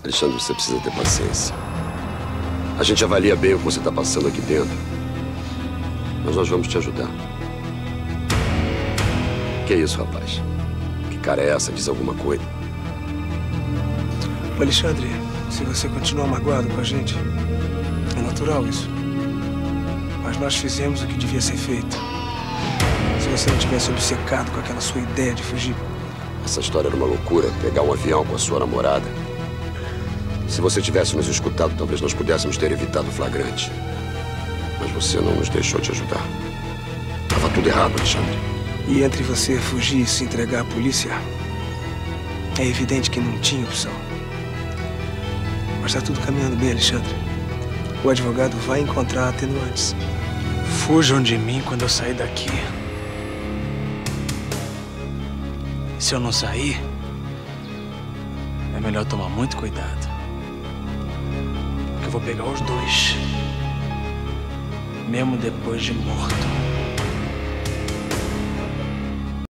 Alexandre, você precisa ter paciência. A gente avalia bem o que você está passando aqui dentro. Mas nós vamos te ajudar. Que isso, rapaz? Que cara é essa? Diz alguma coisa. Alexandre, se você continuar magoado com a gente, é natural isso. Mas nós fizemos o que devia ser feito. Se você não tivesse obcecado com aquela sua ideia de fugir. Essa história era uma loucura, pegar um avião com a sua namorada. Se você tivesse nos escutado, talvez nós pudéssemos ter evitado o flagrante. Mas você não nos deixou te ajudar. Estava tudo errado, Alexandre. E entre você fugir e se entregar à polícia, é evidente que não tinha opção. Mas está tudo caminhando bem, Alexandre. O advogado vai encontrar atenuantes. Fujam de mim quando eu sair daqui. E se eu não sair, é melhor tomar muito cuidado. Porque eu vou pegar os dois, mesmo depois de morto.